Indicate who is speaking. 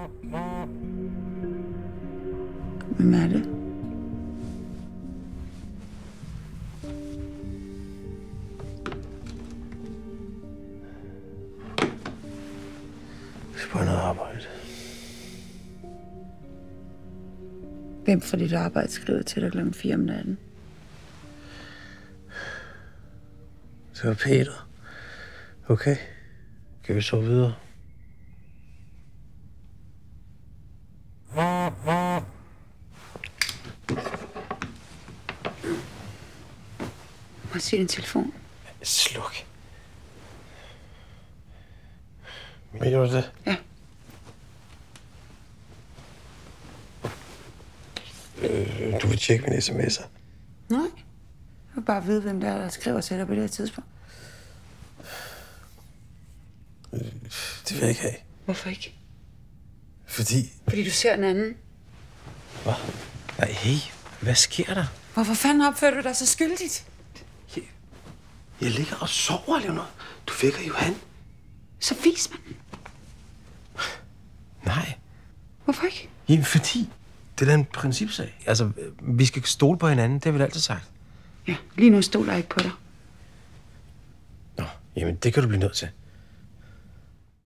Speaker 1: Hvem er det?
Speaker 2: Jeg skal på noget arbejde.
Speaker 1: Hvem fra dit arbejde skriver til dig kl. 4 om natten?
Speaker 2: Det var Peter. Okay. Kan vi sove videre?
Speaker 1: Må jeg se din telefon?
Speaker 2: Sluk. Mener du det?
Speaker 1: Ja.
Speaker 2: Du vil tjekke mine sms'er.
Speaker 1: Nej. Jeg vil bare vide, hvem der skriver til dig på det her tidspunkt.
Speaker 2: Det vil jeg ikke have.
Speaker 1: Hvorfor ikke?
Speaker 2: Fordi...
Speaker 1: Fordi du ser en anden.
Speaker 2: Hvad? Nej, hey. Hvad sker der?
Speaker 1: Hvorfor fanden opfører du dig så skyldigt?
Speaker 2: Jeg ligger og sover, Leonor. Du vækker Johan.
Speaker 1: Så vis mig den.
Speaker 2: Nej.
Speaker 1: Hvorfor ikke?
Speaker 2: Jamen, fordi... Det er da en principsag. Altså, vi skal stole på hinanden. Det har vi da altid sagt.
Speaker 1: Ja, lige nu stoler jeg ikke på dig.
Speaker 2: Nå, jamen, det kan du blive nødt til.